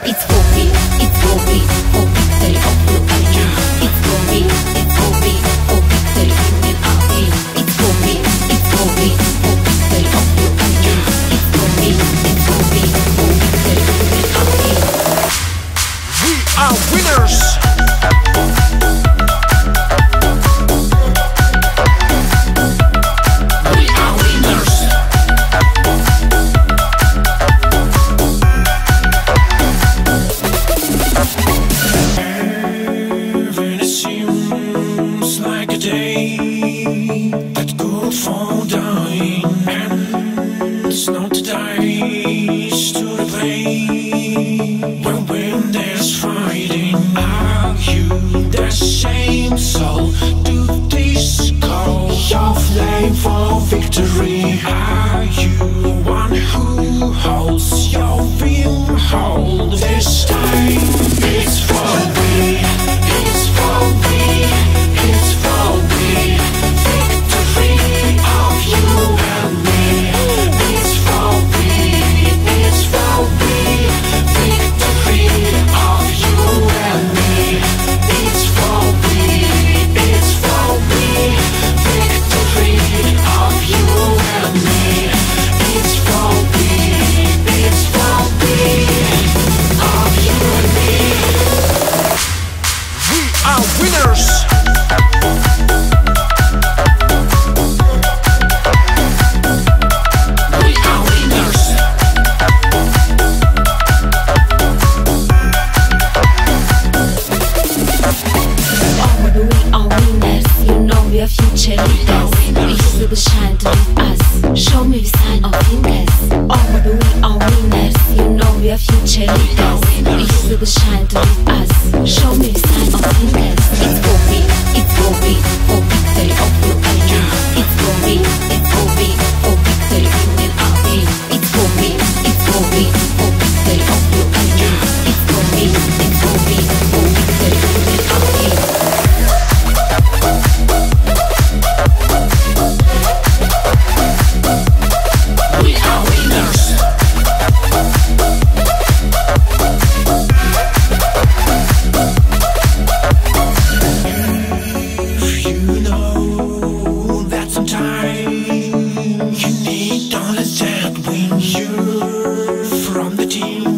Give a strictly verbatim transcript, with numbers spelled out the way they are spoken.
It's for me, it's for me, for victory of you and me. It's for me, it's for me, for victory in an army. It's for me, it's for me, for victory of you and me. It's for me, it's for me, for victory in an army. We are winners! For victory, are you one who holds your will? Hold this time. It's for me, it's for me, it's for me. Victory of you and me. It's for me, it's for me. Victory of you and me. It's for me, it's for me. Victory of you and me. It's for me, it's for me. Of you and me. We are winners! We are winners. Oh, baby, we are winners. You know we are future leaders. It's will shine to lead us. Show me the sign of fingers. Oh, baby, we are winners. You know we are future leaders. It's will shine to lead us. Show me the sign of fingers. It's for me, it's for me, for victory of you and me. It's for me, it's for me, for victory in an army. It's for me, it's for me, for victory of you and me. It's for me, it's for me, for victory in an army. We are winners. If you know that sometimes you need all of that when you're from the team.